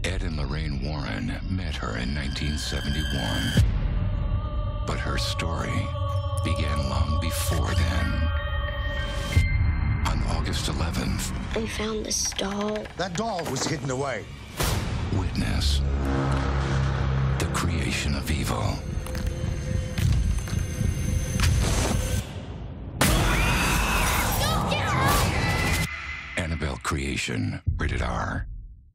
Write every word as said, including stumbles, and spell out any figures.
Ed and Lorraine Warren met her in nineteen seventy-one. But her story began long before then. On August eleventh, we found this doll. That doll was hidden away. Witness the creation of evil. Annabelle Creation, rated R.